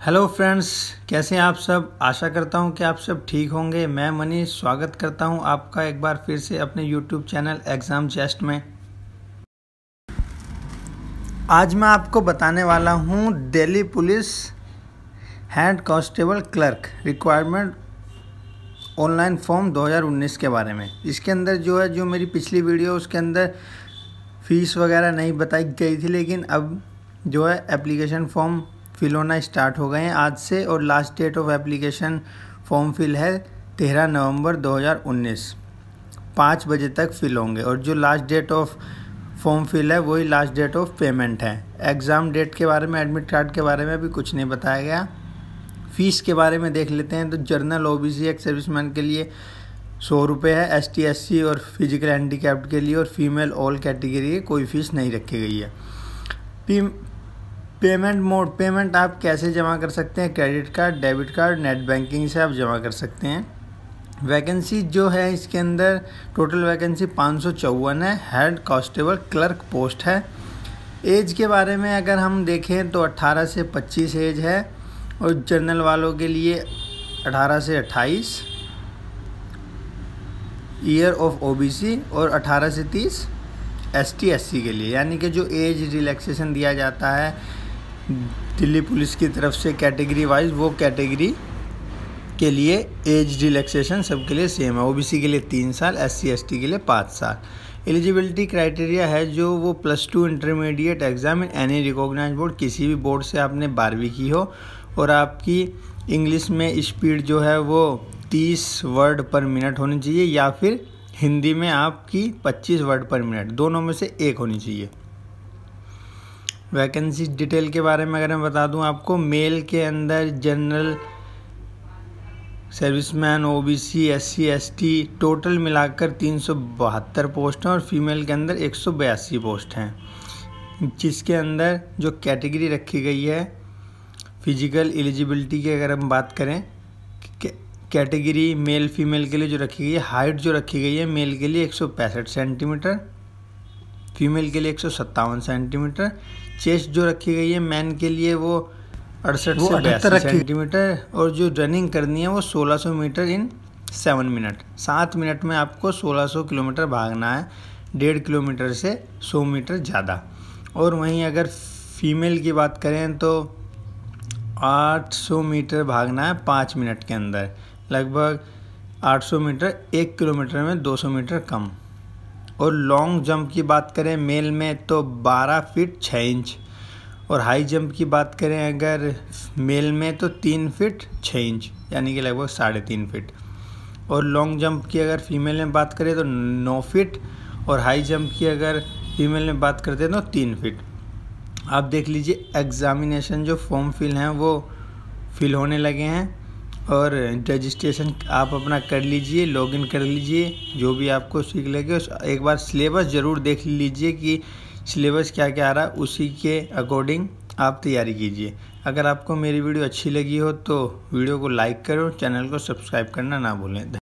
Hello friends, कैसे हैं आप सब। आशा करता हूं कि आप सब ठीक होंगे। मैं मनीष स्वागत करता हूं आपका एक बार फिर से अपने यूट्यूब चैनल एग्ज़ाम जेस्ट में। आज मैं आपको बताने वाला हूं Delhi police head constable clerk requirement online form 2019 के बारे में। इसके अंदर जो मेरी पिछली वीडियो उसके अंदर फ़ीस वगैरह नहीं बताई गई थी, लेकिन अब एप्लीकेशन फॉर्म फिल होना स्टार्ट हो गए हैं आज से, और last date of application form fill है 13 नवंबर 2019, 5 बजे तक फिल होंगे। और जो last date of form fill है वही लास्ट डेट ऑफ पेमेंट है। एग्ज़ाम डेट के बारे में, एडमिट कार्ड के बारे में अभी कुछ नहीं बताया गया। फ़ीस के बारे में देख लेते हैं। तो जर्नल ओबीसी एक्स सर्विसमैन के लिए 100 रुपये है, ST SC और फिजिकल हैंडीकैप्ड के लिए और फीमेल ऑल कैटेगरी की कोई फ़ीस नहीं रखी गई है। पेमेंट मोड, पेमेंट आप कैसे जमा कर सकते हैं, credit card, debit card, net banking से आप जमा कर सकते हैं। वैकेंसी जो है इसके अंदर टोटल वैकेंसी 554 है। हेड कांस्टेबल क्लर्क पोस्ट है। एज के बारे में अगर हम देखें तो 18 से 25 एज है, और जनरल वालों के लिए 18 से 28 ईयर ऑफ OBC और 18 से 30 ST SC के लिए। यानी कि जो एज रिलैक्सेशन दिया जाता है दिल्ली पुलिस की तरफ से कैटेगरी वाइज, वो कैटेगरी के लिए एज रिलैक्सेशन सबके लिए सेम है। OBC के लिए 3 साल, SC ST के लिए 5 साल। एलिजिबिलिटी क्राइटेरिया है जो वो +2 intermediate exam in any recognise board, किसी भी बोर्ड से आपने 12वीं की हो, और आपकी इंग्लिश में स्पीड जो है वो 30 वर्ड पर मिनट होनी चाहिए, या फिर हिंदी में आपकी 25 वर्ड पर मिनट, दोनों में से एक होनी चाहिए। वैकेंसी डिटेल के बारे में अगर मैं बता दूं आपको, मेल के अंदर general, serviceman, OBC, SC ST total मिलाकर 372 पोस्ट हैं, और फीमेल के अंदर 182 पोस्ट हैं। जिसके अंदर जो कैटेगरी रखी गई है फिजिकल एलिजिबिलिटी की अगर हम बात करें, कैटेगरी मेल फीमेल के लिए जो रखी गई है, हाइट जो रखी गई है मेल के लिए 165 सेंटीमीटर, फीमेल के लिए 157 सेंटीमीटर। चेस्ट जो रखी गई है मैन के लिए वो 68 से 82 सेंटीमीटर, और जो रनिंग करनी है वो 1600 मीटर इन 7 मिनट। 7 मिनट में आपको 1600 किलोमीटर भागना है, 1.5 किलोमीटर से 100 मीटर ज़्यादा। और वहीं अगर फीमेल की बात करें तो 800 मीटर भागना है 5 मिनट के अंदर, लगभग 800 मीटर 1 किलोमीटर में 200 मीटर कम। और लॉन्ग जंप की बात करें मेल में तो 12 फीट 6 इंच, और हाई जंप की बात करें अगर मेल में तो 3 फीट 6 इंच, यानी कि लगभग 3.5 फीट। और लॉन्ग जंप की अगर फीमेल में बात करें तो 9 फीट, और हाई जंप की अगर फीमेल में बात करते हैं तो 3 फीट। आप देख लीजिए एग्ज़ामिनेशन जो फॉर्म फिल हैं वो फिल होने लगे हैं, और रजिस्ट्रेशन आप अपना कर लीजिए, लॉगिन कर लीजिए। जो भी आपको सीख लगे एक बार सिलेबस ज़रूर देख लीजिए कि सिलेबस क्या क्या आ रहा है, उसी के अकॉर्डिंग आप तैयारी कीजिए। अगर आपको मेरी वीडियो अच्छी लगी हो तो वीडियो को लाइक करो, चैनल को सब्सक्राइब करना ना भूलें।